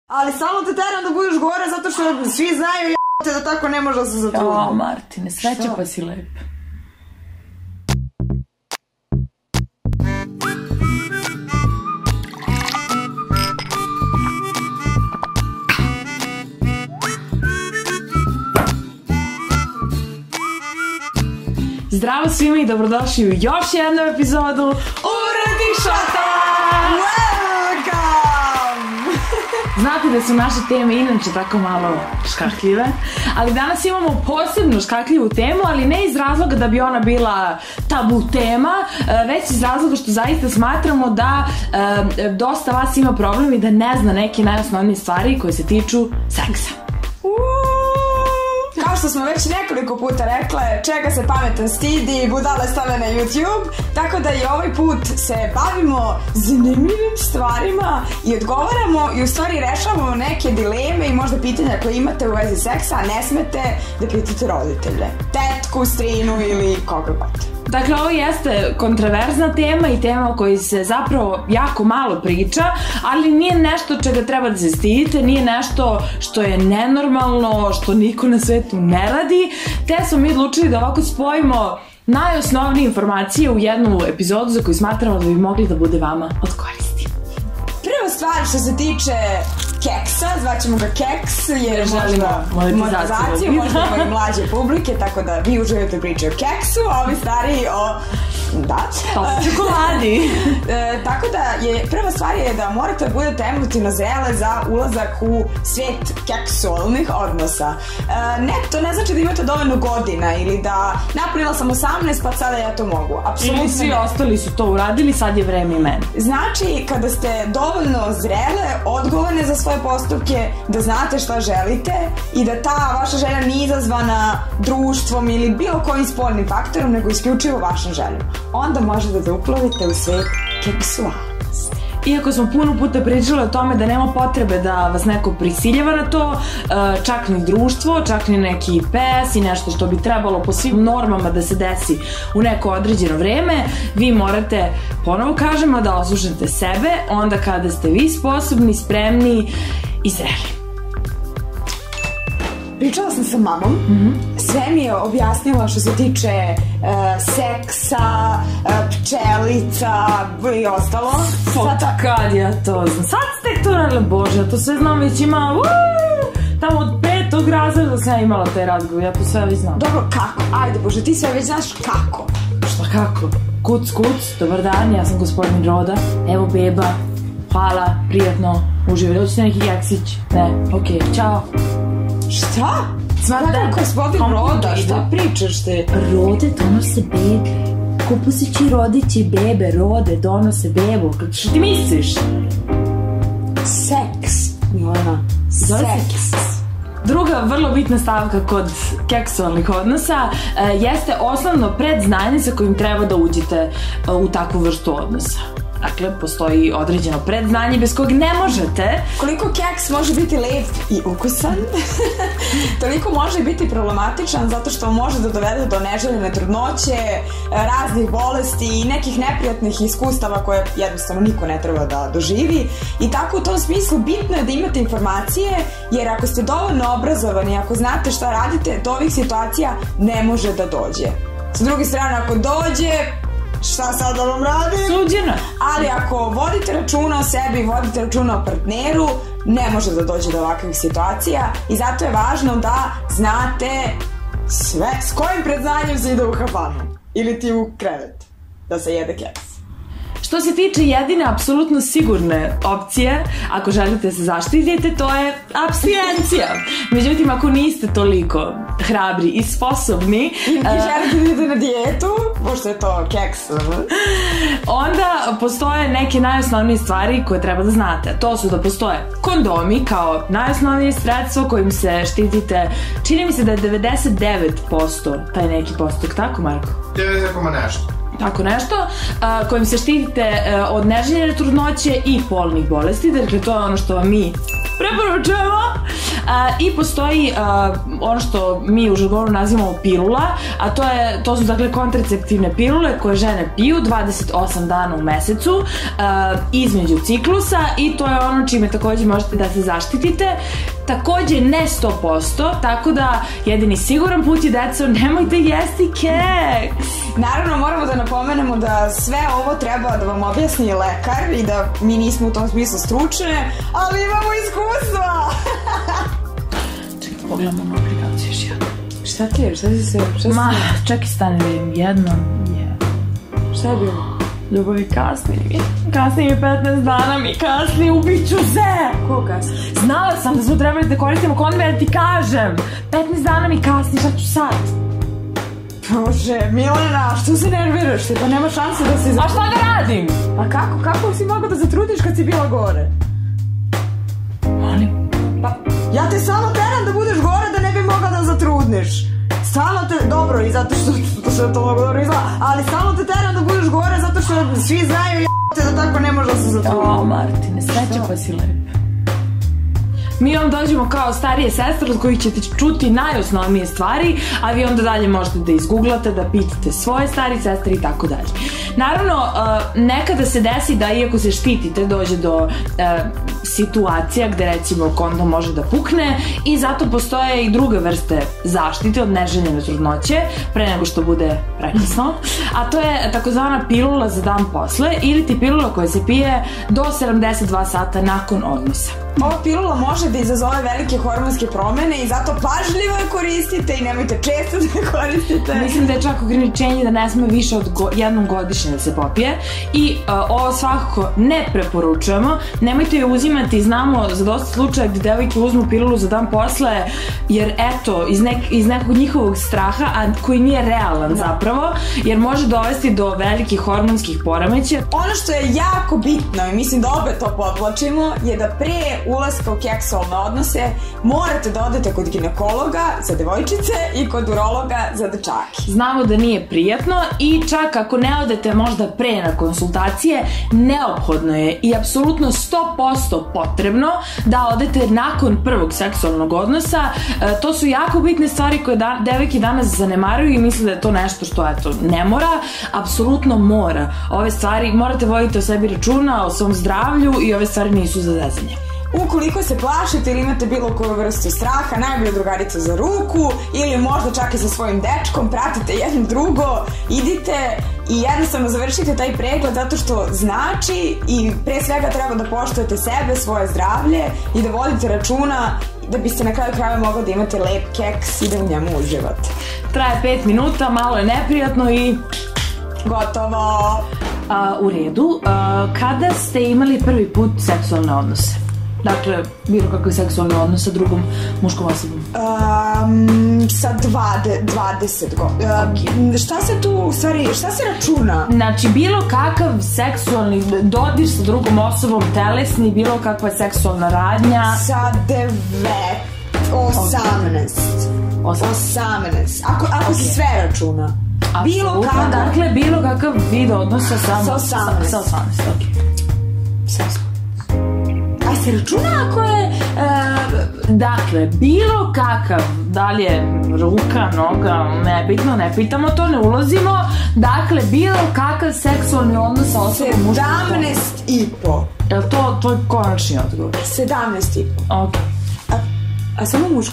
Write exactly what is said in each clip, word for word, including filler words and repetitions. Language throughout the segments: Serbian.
Ali samo te teram da budeš gore zato što svi znaju j***te da tako ne može da se zatruditi. O, Martine, sreća pa si lep. Zdravo svima i dobrodošli u još jednu epizodu Urednih šota! Welcome! Znate da su naše teme inače tako malo škakljive, ali danas imamo posebno škakljivu temu, ali ne iz razloga da bi ona bila tabu tema, već iz razloga što zaista smatramo da e, dosta vas ima problem i da ne zna neke najosnovnije stvari koje se tiču seksa. Kao što smo već nekoliko puta rekle, čega se pametan stidi, budale stave na YouTube, tako da i ovaj put se bavimo zanimljivim stvarima i odgovaramo i u stvari rešavamo neke dileme i možda pitanja koje imate u vezi seksa, a ne smete da pitate roditelje, tetku, strinu ili koga god. Dakle, ovo jeste kontroverzna tema i tema o kojoj se zapravo jako malo priča, ali nije nešto čega treba da se stidite, nije nešto što je nenormalno, što niko na svetu ne radi, te smo mi odlučili da ovako spojimo najosnovnije informacije u jednu epizodu za koju smatramo da bi mogli da bude vama od koristi. Prva stvar što se tiče keksa, zvaćemo ga keks, jer možda monetizaciju, možda ima i mlađe publike, tako da vi uživate priče o keksu, a ovi stariji o... da. Top čokoladi. e, tako da je, prva stvar je da morate da budete emotivno zrele za ulazak u svet keksualnih odnosa. E, ne, to ne znači da imate dovoljno godina ili da napunila sam osamnaest pa sada ja to mogu. Apsolutno ili svi ne. ostali su to uradili, sad je vreme i meni. Znači, kada ste dovoljno zrele, odgovorne za svoje postupke, da znate šta želite i da ta vaša želja nije izazvana društvom ili bilo kojim spoljnim faktorom, nego isključivo vašom željom, onda možete da uplovite u svet keksualnosti. Iako smo puno puta pričali o tome da nema potrebe da vas neko prisiljava na to, čak ni društvo, čak ni neki pes i nešto što bi trebalo po svim normama da se desi u neko određeno vreme, vi morate, ponovo kažemo, da oslušnete sebe onda kada ste vi sposobni, spremni i zreli. Pričala sam sa mamom, mm-hmm. sve mi je objasnila što se tiče uh, seksa, uh, pčelica i ostalo. Sad kad ja to znam, sad ste to radile, bože, ja to sve znam već ima, uuu, tamo od petog razreda sam ja imala taj razgovor, ja to sve već znam. Dobro, kako? Ajde, bože, ti sve već znaš kako? Šta kako? Kuc, kuc, dobar dan, ja sam gospodin Roda, evo beba, hvala, prijatno, uživaj, hoćete neki keksić? Ne, okej, okay, čao. Šta? Smatram gospodin Roda, šta pričaš ti? Rode donose bebe. Kupusići rodići bebe, rode donose bebu. Što ti misliš? Seks, Milena. Seks. Druga vrlo bitna stavka kod keksualnih odnosa e, jeste osnovno predznanje sa kojim treba da uđete e, u takvu vrstu odnosa. Dakle, postoji određeno predznanje bez kojeg ne možete. Koliko keks može biti lep i ukusan, toliko može biti problematičan zato što može da dovede do neželjene trudnoće, raznih bolesti i nekih neprijatnih iskustava koje jednostavno niko ne treba da doživi. I tako u tom smislu bitno je da imate informacije, jer ako ste dovoljno obrazovani, ako znate šta radite, do ovih situacija ne može da dođe. S druge strane, ako dođe, šta sad da vam radim? Suđena. Ali ako vodite računa o sebi, vodite računa o partneru, ne može da dođe do ovakvih situacija i zato je važno da znate sve s kojim predznanjem se ide u kafanu ili ti u krevet da se jede keks. Što se tiče jedine apsolutno sigurne opcije, ako želite da se zaštitite, to je apstinencija. Međutim, ako niste toliko hrabri i sposobni i uh, želite da idete na dijetu, pošto je to keks, onda postoje neke najosnovnije stvari koje treba da znate. To su da postoje kondomi kao najosnovnije sredstvo kojim se štitite. Čini mi se da je devedeset devet posto taj neki postotak, tako Marko? devedeset posto nešto. Tako nešto, a, kojim se štitite a, od neželjene trudnoće i polnih bolesti, dakle to je ono što vam mi preporučujemo. I postoji ono što mi u žargonu nazivamo pilula, a to, je, to su dakle kontraceptivne pilule koje žene piju dvadeset osam dana u mesecu između ciklusa i to je ono čime takođe možete da se zaštitite. Takođe ne sto posto, tako da jedini siguran put je, deco, nemojte jesti keks. Naravno, moramo da napomenemo da sve ovo treba da vam objasni lekar i da mi nismo u tom smislu stručne, ali imamo iskustva. Čekaj, pogledamo na aplikaciju još jedno. Šta ti je? Šta si se... Ma, čekaj, stane vidim, jedno je... Šta je bilo? Ljubavi, kasni mi. Kasni mi petnaest dana mi kasni, ubiću se. Ko kasni? Znala sam da smo trebali da koristimo kondome, da ti kažem. petnaest dana mi kasni, šta ću sad? Bože, Milena, što se nerviraš? Pa nema šanse da se... A šta da radim? Pa kako? Kako si mogla da zatrudiš kad si bila gore? Molim. Pa, ja te samo teram da budeš gore da ne bi mogla da zatrudniš. Stalno te, dobro, i zato što, što se to mogu dobro izgleda, ali stalno te teram da budeš gore zato što svi znaju j***te da tako ne može da se zatrudi. O, Martine, sreća pa si lep. Mi vam dođemo kao starije sestre od kojih ćete čuti najosnovnije stvari, a vi onda dalje možete da izgooglate, da pitate svoje starije sestre i tako dalje. Naravno, nekada se desi da iako se štitite dođe do situacija gde recimo kondom može da pukne i zato postoje i druge vrste zaštite od neželjene trudnoće pre nego što bude prekasno, a to je takozvana pilula za dan posle ili ti pilula koja se pije do sedamdeset dva sata nakon odnosa. Ova pilula može da izazove velike hormonske promene i zato pažljivo je koristite i nemojte često da je koristite. Mislim da je čak ograničenje da ne sme više od go, jednom godišnje da se popije i uh, ovo svakako ne preporučujemo. Nemojte je uzimati, znamo za dosta slučaja gde devojke uzmu pilulu za dan posle jer eto, iz, nek, iz nekog njihovog straha, a koji nije realan zapravo, jer može dovesti do velikih hormonskih poremećaja. Ono što je jako bitno i mislim da opet to podvlačimo je da pre ulaska u seksualne odnose morate da odete kod ginekologa za devojčice i kod urologa za dečake. Znamo da nije prijatno i čak ako ne odete možda pre na konsultacije, neophodno je i apsolutno sto posto potrebno da odete nakon prvog seksualnog odnosa. E, to su jako bitne stvari koje da, devojke danas zanemaruju i misle da je to nešto što eto, ne mora, apsolutno mora. Ove stvari morate voditi o sebi računa, o svom zdravlju i ove stvari nisu za zezanje. Ukoliko se plašite ili imate bilo koju vrstu straha, najbolje drugarica za ruku ili možda čak i sa svojim dečkom, pratite jedno drugo, idite i jednostavno završite taj pregled zato što znači i pre svega treba da poštujete sebe, svoje zdravlje i da vodite računa da biste na kraju krajeva mogli da imate lep keks i da u njemu uživate. Traje pet minuta, malo je neprijatno i... gotovo! A, u redu, a, kada ste imali prvi put seksualne odnose? Dakle, bilo kakve seksualne odnose sa drugom muškom osobom? Um, sa dvadeset godina. Okay. Šta se tu, u stvari, šta se računa? Znači, bilo kakav seksualni dodir sa drugom osobom, telesni, bilo kakva seksualna radnja? Sa devet, osamnaest. osamnaest. Ako, ako okay. se sve računa. Bilo kakav. Dakle, bilo kakav vid odnosa samo... Sa osamnaest. Sa osamnaest, okej. Sa osamnaest. A se računa ako je... Uh, dakle, bilo kakav, da li je ruka, noga, nebitno, ne pitamo to, ne ulazimo. Dakle, bilo kakav seksualni odnos sa osobom muškom. sedamnaest i po. Je li to tvoj konačni odgovor? sedamnaest i po. Ok. A, a samo muško?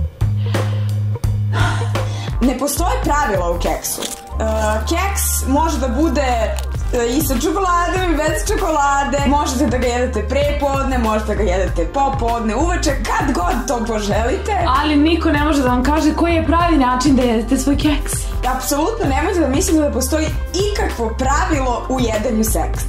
Ne postoje pravila u keksu. Uh, keks može da bude i sa čokoladom i bez čokolade. Možete da ga jedete pre podne, možete da ga jedete popodne, uveče, kad god to poželite. Ali niko ne može da vam kaže koji je pravi način da jedete svoj keks. Apsolutno nemojte da mislite da postoji ikakvo pravilo u jedanju seksa.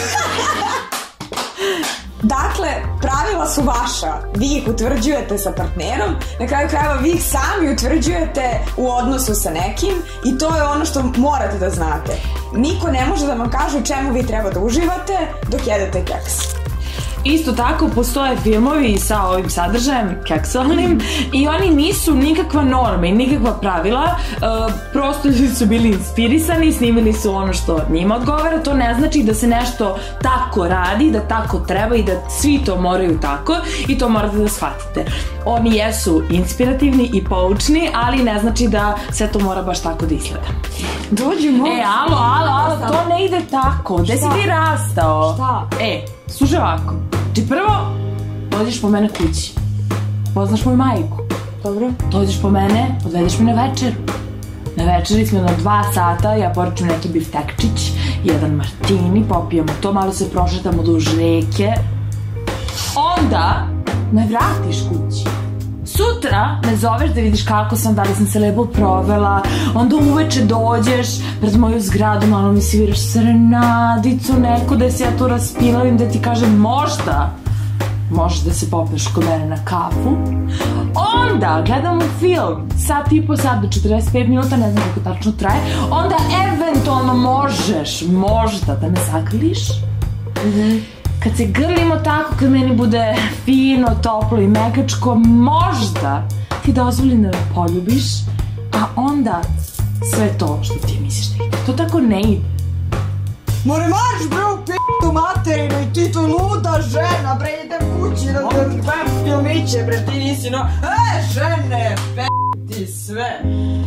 Dakle, pravila su vaša, vi ih utvrđujete sa partnerom, na kraju krajeva vi ih sami utvrđujete u odnosu sa nekim i to je ono što morate da znate. Niko ne može da vam kaže u čemu vi treba da uživate dok jedete keks. Isto tako postoje filmovi sa ovim sadržajem keksualnim i oni nisu nikakva norma i nikakva pravila, uh, prosto ljudi su bili inspirisani, snimili su ono što njima odgovara, to ne znači da se nešto tako radi, da tako treba i da svi to moraju tako i to morate da shvatite. Oni jesu inspirativni i poučni, ali ne znači da sve to mora baš tako da izgleda. Dođi, mogu. E, alo, alo, alo, to ne ide tako. Gde si ti rastao? Šta? E, slušaj ovako. Ti prvo dođeš po mene kući. Poznaš moju majku. Dobro. Dođeš po mene, odvedeš me na večeru. Na večeri smo na dva sata, ja poručim neki biftekčić, jedan martini, popijemo to, malo se prošetamo duž reke. Onda me vratiš kući. Sutra me zoveš da vidiš kako sam, da li sam se lepo provela, onda uveče dođeš pred moju zgradu, malo mi sviraš serenadicu neku, da se ja tu raspilavim, da ti kažem možda možeš da se popneš kod mene na kafu. Onda gledamo film, sat i po sat do četrdeset pet minuta, ne znam kako tačno traje. Onda eventualno možeš, možda da me zagrliš. Mm-hmm. Kad se grlimo tako, kad meni bude fino, toplo i mekačko, možda ti dozvolim da me poljubiš, a onda sve to što ti misliš da ide. To tako ne ide. More marš bre u p***u materinu i ti tu luda žena, bre idem kući da te gledam filmiće, bre ti nisi no... E, žene, p***ti sve.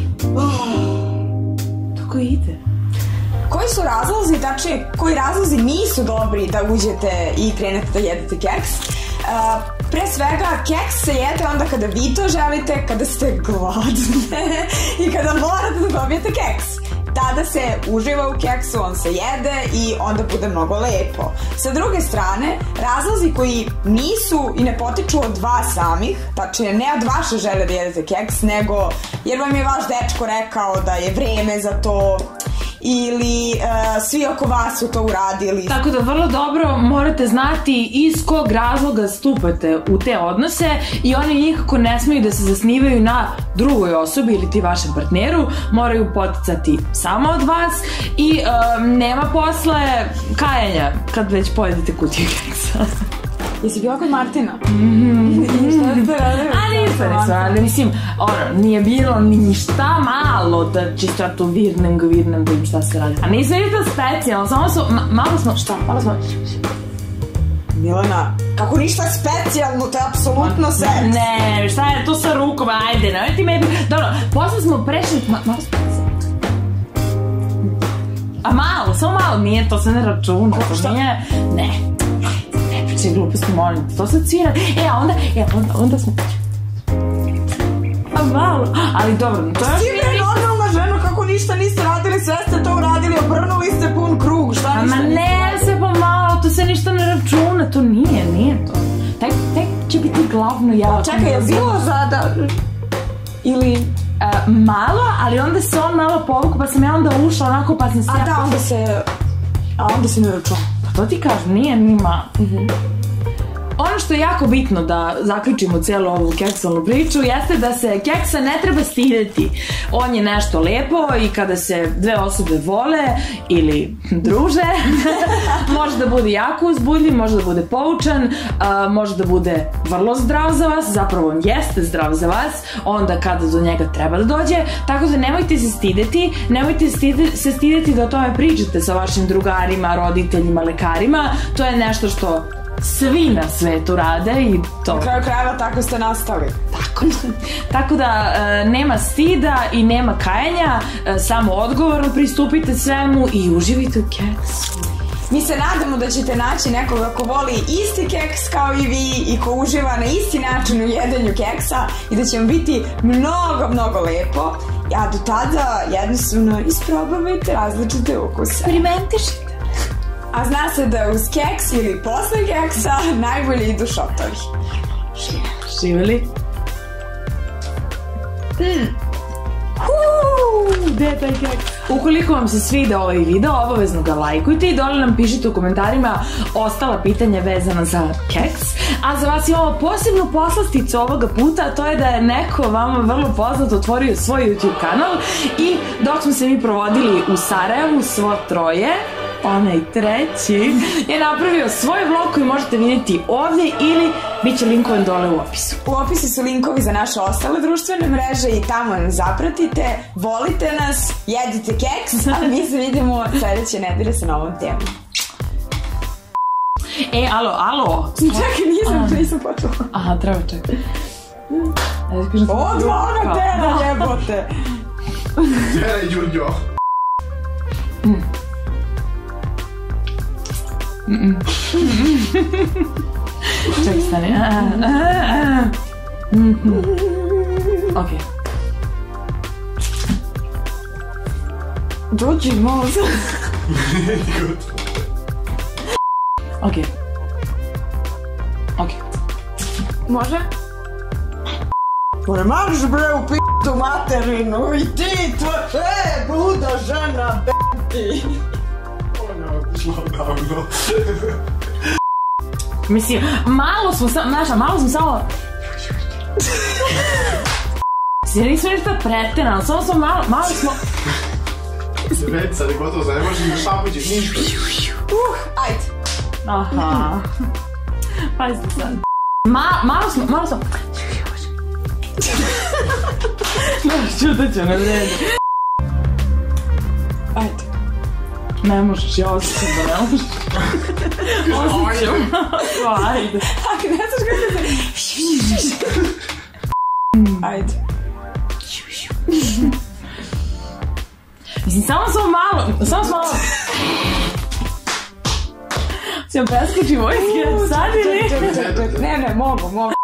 Tako ide. Koji su razlozi, tačnije, koji razlozi nisu dobri da uđete i krenete da jedete keks? Uh, pre svega, keks se jede onda kada vi to želite, kada ste gladne i kada morate da dobijete keks. Tada se uživa u keksu, on se jede i onda bude mnogo lepo. Sa druge strane, razlozi koji nisu i ne potiču od vas samih, tačnije ne od vaše želje da jedete keks, nego jer vam je vaš dečko rekao da je vreme za to, ili uh, svi oko vas su to uradili. Tako da vrlo dobro morate znati iz kog razloga stupate u te odnose i oni nikako ne smiju da se zasnivaju na drugoj osobi ili ti vašem partneru, moraju poticati samo od vas i um, nema posle kajanja kad već pojedete kutiju keksa. Jesi bila kod Martina? Mm-hmm. Šta ste radili? Ali isto nisu, ali mislim, ono, nije bilo ni šta malo da čisto ja tu virnem ga virnem da im šta se radi. A nisu ništa specijalno, samo su, ma, malo smo, šta, malo smo... Milana, kako ništa specijalno, to je apsolutno seks. Ne, šta je to sa rukom, ajde, ne, ti me... Dobro, posle smo prešli, ma, malo smo... A malo, samo malo, nije, to se ne računa, to nije, ne. Če gluposti, molim, to sad svira. E, a onda, e, onda, onda smo... A malo, ali dobro, to je... Ti je normalna žena, kako ništa niste radili, sve ste to uradili, obrnuli ste pun krug, šta ništa niste... Ma ne, sve pa malo, to se ništa ne računa, to nije, nije to. Tek, tek će biti glavno ja... Čekaj, je bilo zada... Ili... Uh, malo, ali onda se on malo povuku, pa sam ja onda ušla onako, pa sam se... A da, onda se... A onda se ne računa. To ti kažem, nije nima. Mm-hmm. Ono što je jako bitno da zaključimo cijelu ovu keksalnu priču jeste da se keksa ne treba stideti. On je nešto lepo i kada se dve osobe vole ili druže, može da bude jako uzbudljiv, može da bude poučan, uh, može da bude vrlo zdrav za vas, zapravo on jeste zdrav za vas, onda kada do njega treba da dođe, tako da nemojte se stideti, nemojte se stideti da o tome pričate sa vašim drugarima, roditeljima, lekarima, to je nešto što svi na svetu rade i to... Na kraju krajeva tako ste nastali. Tako, tako da e, nema stida i nema kajanja, e, samo odgovorno pristupite svemu i uživite u keksu. Mi se nadamo da ćete naći nekoga ko voli isti keks kao i vi i ko uživa na isti način u jedenju keksa i da će vam biti mnogo, mnogo lepo. A do tada jednostavno isprobavajte različite ukuse. Eksperimentišite. A zna se da uz keks ili posle keksa najbolje idu šotovi. Živjeli? Mm. Huuu, gde je taj keks? Ukoliko vam se sviđa ovaj video, obavezno ga lajkujte i dole nam pišite u komentarima ostala pitanja vezana za keks. A za vas imamo posebnu poslasticu ovoga puta, a to je da je neko vama vrlo poznat otvorio svoj YouTube kanal i dok smo se mi provodili u Sarajevu svo troje, onaj treći je napravio svoj vlog koji možete vidjeti ovdje ili bit će linkovan dole u opisu. U opisu su linkovi za naše ostale društvene mreže i tamo nas zapratite, volite nas, jedite keks, a mi se vidimo sledeće nedelje sa novom temom. E, alo, alo. Čekaj, nisam, nisam počela. Aha, treba čekaj. Odmah ona tera, jebote. Tera i Đurđo. Čekaj, stani. Ok. Đurđi, malo sam. Ok. Ok. Može? More marš bre u p***u materinu i ti tvoje, e, bluda žena, b***ti. Ona je otišla davno. Mislim, malo smo samo, znaš, malo smo samo... Svi nismo ništa preterano, samo smo malo, malo smo... Već sad je gotovo, sad ne možeš mi šapućeš ništa. Uh, ajde. Aha. Pazite sad. Ma, malo smo, malo smo... Znaš, čutat će me vredi. Ajde. Ne možeš, ja osjećam da ne možeš. Osjećam. Ajde. Ako ne znaš kako se... Ajde. Mislim, samo smo malo, samo smo malo... Sjam preskoči vojske, sad ili? Ne, ne, mogu, mogu.